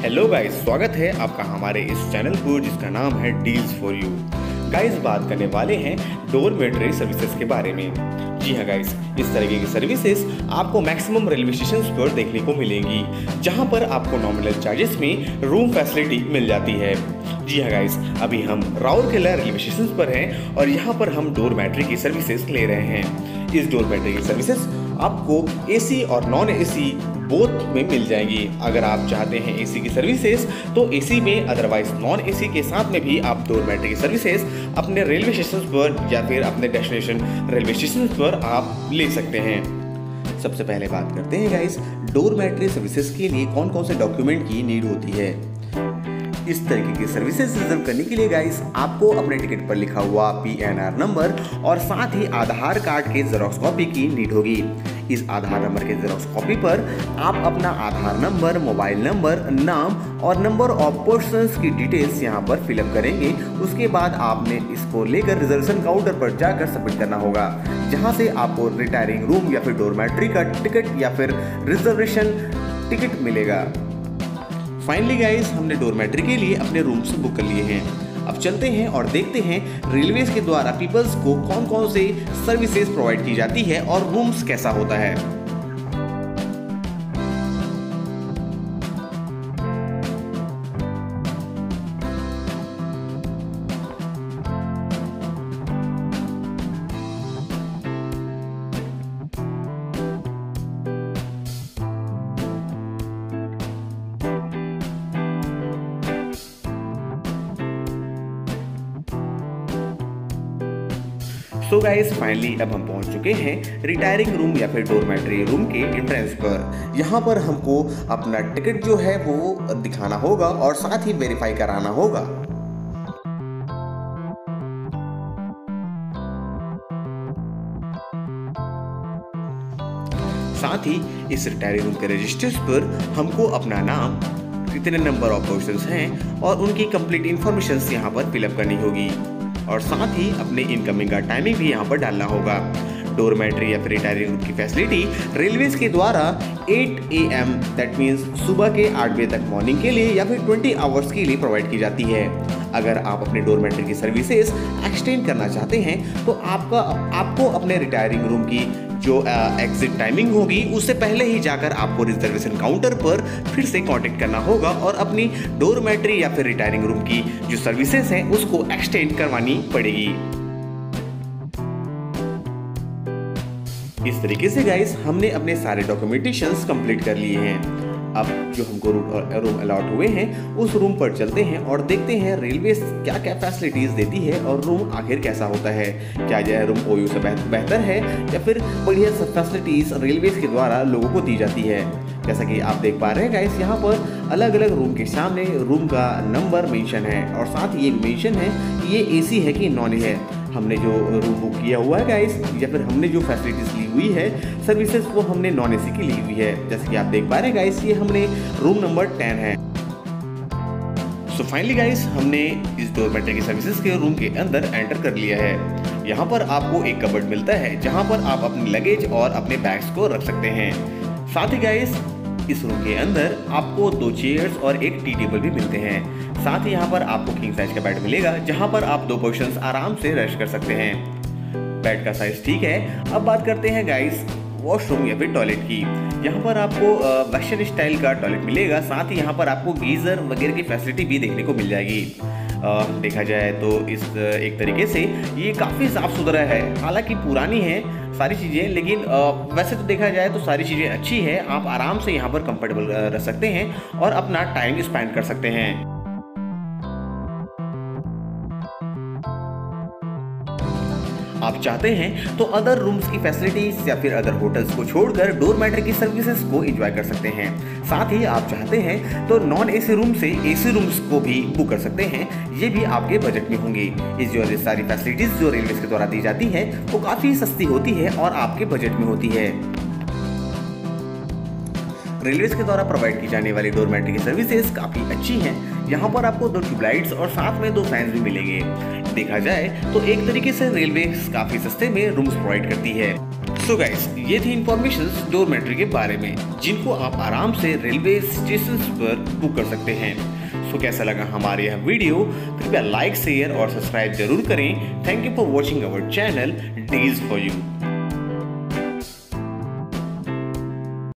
Hello guys, स्वागत है आपका हमारे इस चैनल को जिसका नाम है डील्स फॉर यू। गाइस, बात करने वाले हैं डोरमेट्री सर्विसेज के बारे में। जी हाँ गाइस, इस तरीके की सर्विसेज आपको मैक्सिमम रेलवे स्टेशन पर देखने को मिलेंगी, जहां पर आपको नॉमिनल चार्जेस में रूम फैसिलिटी मिल जाती है। जी हाँ गाइस, अभी हम राउरकेला रेलवे स्टेशन पर हैं और यहाँ पर हम डोरमेट्री की सर्विसेज ले रहे हैं। इस डोरमेट्री की सर्विसेज आपको एसी और नॉन एसी बोथ में मिल जाएंगी। अगर आप चाहते हैं एसी की सर्विसेज तो एसी में, अदरवाइज नॉन एसी के साथ में भी आप डोरमेट्री की सर्विसेज अपने रेलवे स्टेशन पर या फिर अपने डेस्टिनेशन रेलवे स्टेशन पर आप ले सकते हैं। सबसे पहले बात करते हैं गाइस, डोरमेट्री सर्विसेज के लिए कौन कौन से डॉक्यूमेंट की नीड होती है। इस तरीके की सर्विसेज रिजर्व करने के लिए गाइस, आपको अपने टिकट पर लिखा हुआ PNR नंबर और साथ ही आधार कार्ड के जेरॉक्स कॉपी की नीड होगी। इस आधार नंबर के जेरॉक्स कॉपी पर आप अपना आधार नंबर, मोबाइल नंबर, नाम और नंबर ऑफ पर्सन्स की डिटेल्स यहाँ पर फिलअप करेंगे। उसके बाद आपने इसको लेकर रिजर्वेशन काउंटर पर जाकर सबमिट करना होगा, जहाँ से आपको रिटायरिंग रूम या फिर डोरमेट्री का टिकट या फिर रिजर्वेशन टिकट मिलेगा। फाइनली गाइस, हमने डोरमेट्री के लिए अपने रूम्स बुक कर लिए हैं। अब चलते हैं और देखते हैं रेलवेज के द्वारा पीपल्स को कौन कौन से सर्विसेज प्रोवाइड की जाती है और रूम्स कैसा होता है। सो गाइस, फाइनली अब हम पहुंच चुके हैं रिटायरिंग रूम या फिर डोरमेट्री रूम के एंट्रेंस पर। यहाँ पर हमको अपना टिकट जो है वो दिखाना होगा और साथ ही वेरीफाई कराना होगा। साथ ही इस रिटायरिंग रूम के रजिस्टर्स पर हमको अपना नाम, कितने नंबर ऑफ पर्सन्स हैं और उनकी कंप्लीट इंफॉर्मेशन यहाँ पर फिलअप करनी होगी और साथ ही अपने इनकमिंग का टाइमिंग भी यहाँ पर डालना होगा। डोरमेट्री या फिर रिटायरिंग रूम की फैसिलिटी रेलवेज के द्वारा 8 AM दैट मीन्स सुबह के 8 बजे तक मॉर्निंग के लिए या फिर 20 आवर्स के लिए प्रोवाइड की जाती है। अगर आप अपने डोरमेट्री की सर्विसेज एक्सटेंड करना चाहते हैं तो आपको अपने रिटायरिंग रूम की जो एग्जिट टाइमिंग होगी उससे पहले ही जाकर आपको रिजर्वेशन काउंटर पर फिर से कांटेक्ट करना होगा और अपनी डोरमेट्री या फिर रिटायरिंग रूम की जो सर्विसेज हैं उसको एक्सटेंड करवानी पड़ेगी। इस तरीके से गाइस, हमने अपने सारे डॉक्यूमेंटेशंस कंप्लीट कर लिए हैं। अब जो हमको रूम अलॉट हुए हैं उस रूम पर चलते हैं और देखते हैं रेलवे क्या क्या फैसिलिटीज देती है और रूम आखिर कैसा होता है। क्या यह रूम OU से बेहतर है या फिर बढ़िया सब फैसिलिटीज रेलवेज के द्वारा लोगों को दी जाती है। जैसा कि आप देख पा रहे हैं गाइस, यहाँ पर अलग अलग रूम के सामने रूम का नंबर मेंशन है और साथ ही ये मेंशन है कि ये AC है कि नॉन है। हमने जो रूम बुक किया हुआ है गाइस या फिर हमने जो फैसिलिटीज ली हुई है सर्विसेज वो हमने नॉन AC की ली हुई है। जैसे कि आप देख पा रहे हैं गाइस, ये हमने रूम नंबर 10 है। सो फाइनली गाइस, हमने इस डोरमेट्री की सर्विसेज के रूम के अंदर एंटर कर लिया है। यहाँ पर आपको एक कबर्ड मिलता है जहाँ पर आप अपने लगेज और अपने बैग्स को रख सकते हैं। साथ ही गाइस, इस रूम के अंदर आपको 2 चेयर्स और एक टी टेबल भी मिलते हैं। साथ ही यहाँ पर आपको किंग साइज का बेड मिलेगा जहाँ पर आप 2 पर्सन्स आराम से रेस्ट कर सकते हैं। बेड का साइज ठीक है। अब बात करते हैं गाइस वॉशरूम या फिर टॉयलेट की। यहाँ पर आपको वेस्टर्न स्टाइल का टॉयलेट मिलेगा। साथ ही यहाँ पर आपको गीजर वगैरह की फैसिलिटी भी देखने को मिल जाएगी। देखा जाए तो इस एक तरीके से ये काफ़ी साफ़ सुथरा है। हालांकि पुरानी है सारी चीज़ें, लेकिन वैसे तो देखा जाए तो सारी चीज़ें अच्छी है। आप आराम से यहाँ पर कंफर्टेबल रह सकते हैं और अपना टाइम स्पेंड कर सकते हैं। आप चाहते हैं तो अदर रूम्स की फैसिलिटीज या फिर अदर होटल्स को छोड़कर डोरमेट्री की सर्विसेज को एंजॉय कर सकते हैं। साथ ही आप चाहते हैं तो नॉन AC रूम से AC रूम्स को भी बुक कर सकते हैं। ये भी आपके बजट में होंगे। इस जो सारी फैसिलिटीज जो रेलवे के द्वारा दी जाती है वो काफ़ी सस्ती होती है और आपके बजट में होती है। रेलवे के द्वारा प्रोवाइड की जाने वाली डोरमेट्री की सर्विसेज काफ़ी अच्छी हैं। यहाँ पर आपको 2 ट्यूबलाइट्स और साथ में 2 फैंस भी मिलेंगे। देखा जाए तो एक तरीके से रेलवे काफ़ी सस्ते में रूम्स प्रोवाइड करती है। सो गाइस, ये थी इन्फॉर्मेशन डोरमेट्री के बारे में, जिनको आप आराम से रेलवे स्टेशन पर बुक कर सकते हैं। सो कैसा लगा हमारे यह वीडियो? कृपया लाइक, शेयर और सब्सक्राइब जरूर करें। Thank you for watching our channel deals for you.